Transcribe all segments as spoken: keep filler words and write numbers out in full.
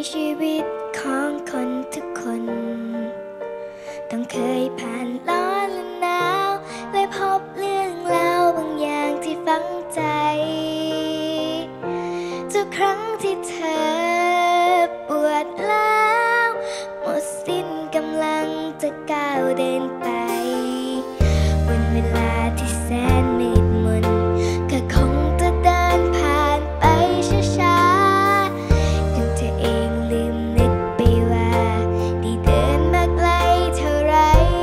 ชีวิตของคนทุกคนต้องเคยผ่านร้อนและหนาวและพบเรื่องราวบางอย่างที่ฝังใจทุกครั้งที่เธอปวดร้าวหมดสิ้นกำลังจะก้าวเดินไปวันเวลาที่แสนมืดมนก็คงจะเดินผ่านไปช้าๆจนเธอเองลืมนึกไปว่าได้เดินมาไกลเท่าไร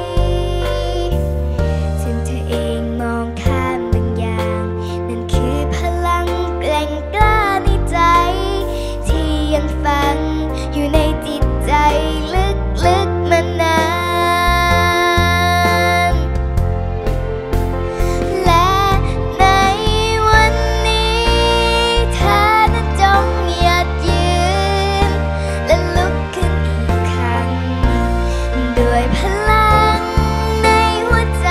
จนเธอเองมองข้ามบางอย่างนั่นคือพลังแกร่งกล้าในใจที่ยังฝังอยู่ในจิตใจลึกๆมานานและในวันนี้เธอนั้นจงหยัดยืนและลุกขึ้นอีกครั้งด้วยพลังในหัวใจ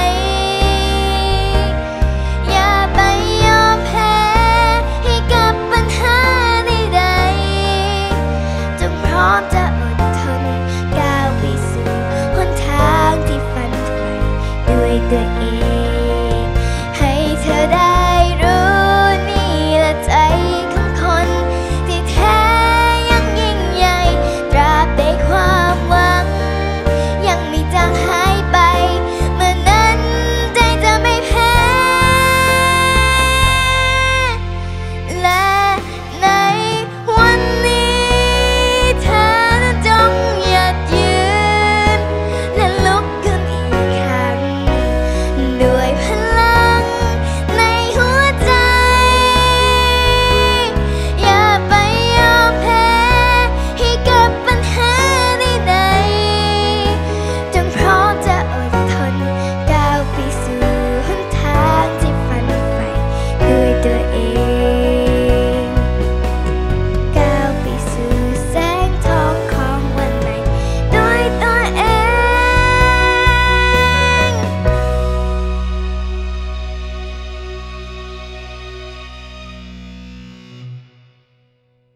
อย่าไปยอมแพ้ให้กับปัญหาใดๆจงพร้อมจะอดทนก้าวไปสู่หนทางที่ฝันใฝ่ด้วยตัวเอง